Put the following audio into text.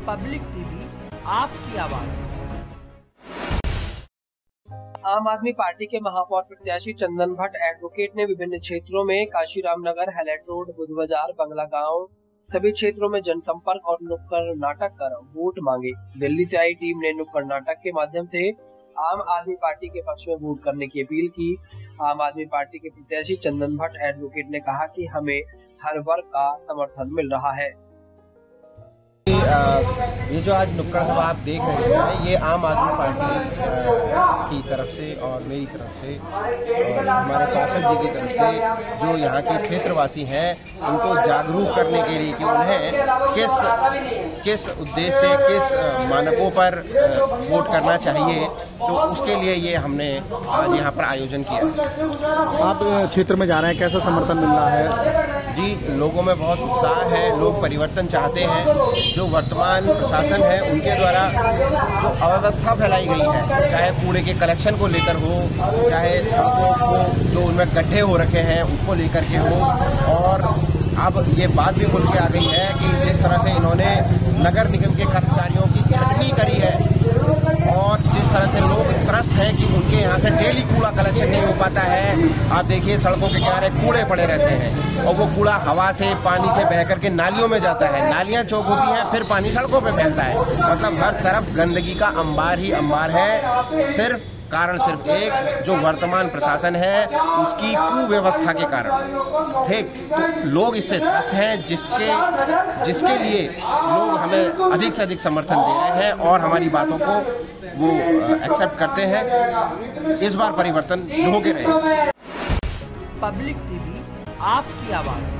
Public TV, आपकी आवाज। आम आदमी पार्टी के महापौर प्रत्याशी चंदन भट्ट एडवोकेट ने विभिन्न क्षेत्रों में काशीराम नगर, हैलेट रोड, बुध बाजार, बंगला गांव सभी क्षेत्रों में जनसंपर्क और नुक्कड़ नाटक कर वोट मांगे। दिल्ली से आई टीम ने नुक्कड़ नाटक के माध्यम से आम आदमी पार्टी के पक्ष में वोट करने की अपील की। आम आदमी पार्टी के प्रत्याशी चंदन भट्ट एडवोकेट ने कहा कि हमें हर वर्ग का समर्थन मिल रहा है। ये जो आज नुक्कड़ सभा आप देख रहे हैं, ये आम आदमी पार्टी की तरफ से और मेरी तरफ से और हमारे पार्षद जी की तरफ से जो यहाँ के क्षेत्रवासी हैं उनको जागरूक करने के लिए कि उन्हें किस उद्देश्य से, किस मानकों पर वोट करना चाहिए, तो उसके लिए ये हमने आज यहाँ पर आयोजन किया। आप क्षेत्र में जा रहे हैं, कैसा समर्थन मिल रहा है? जी, लोगों में बहुत उत्साह है, लोग परिवर्तन चाहते हैं। जो वर्तमान प्रशासन है उनके द्वारा जो अव्यवस्था फैलाई गई है, चाहे कूड़े के कलेक्शन को लेकर हो, चाहे सड़कों को जो उनमें गड्ढे हो रखे हैं उसको लेकर के हो, और अब ये बात भी खुल के आ गई है कि जिस तरह से इन्होंने नगर निगम के कर्मचारियों की छटनी करी है और जिस तरह से लोग त्रस्त हैं कि उनके यहाँ से डेली कूड़ा कलेक्शन नहीं हो पाता है। आप देखिए, सड़कों के किनारे कूड़े पड़े रहते हैं और वो कूड़ा हवा से, पानी से बह करके नालियों में जाता है, नालियाँ चौक होती हैं, फिर पानी सड़कों पे फैलता है। मतलब हर तरफ गंदगी का अंबार ही अंबार है। कारण सिर्फ एक, जो वर्तमान प्रशासन है उसकी कुव्यवस्था के कारण। ठीक, तो लोग इससे त्रस्त हैं, जिसके लिए लोग हमें अधिक से अधिक समर्थन दे रहे हैं और हमारी बातों को वो एक्सेप्ट करते हैं। इस बार परिवर्तन जो होके रहे। पब्लिक टीवी, आपकी आवाज।